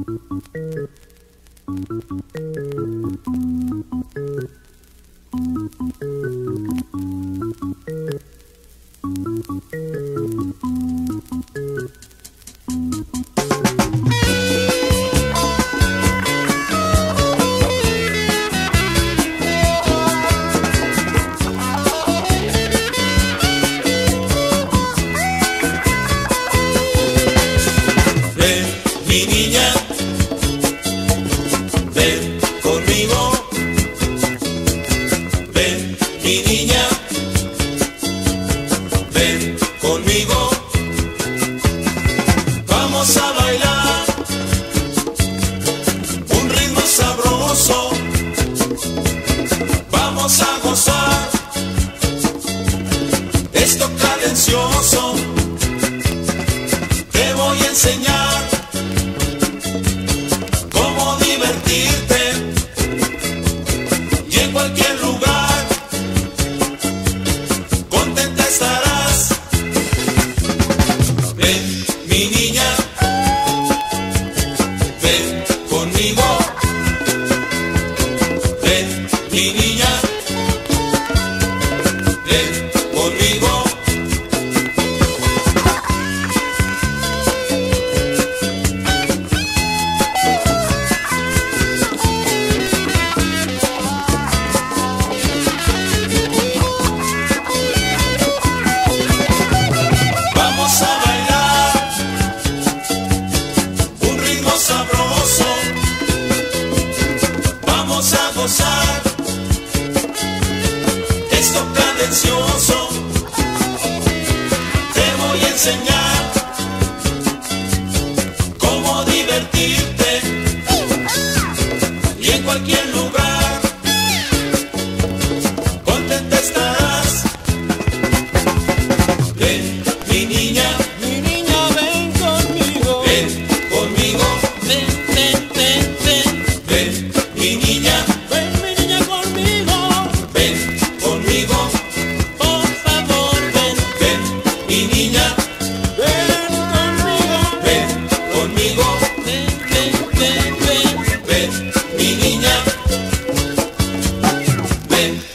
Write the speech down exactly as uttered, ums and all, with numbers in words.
Mi niña, ven conmigo, ven, mi niña, ven conmigo, vamos a bailar un ritmo sabroso, vamos a gozar esto cadencioso, te voy a enseñar y en cualquier lugar contenta estarás. Ven, mi niña, ven conmigo, ven, mi niña, ven conmigo. Esto cadencioso, te voy a enseñar cómo divertirte y en cualquier lugar contenta estarás. Ven, mi niña, mi niña, ven conmigo, ven conmigo, ven, ven, ven, ven, ven, mi niña. Ven conmigo, por favor, ven, ven, mi niña, ven conmigo, ven conmigo, ven, ven, ven, ven, ven, mi niña, ven.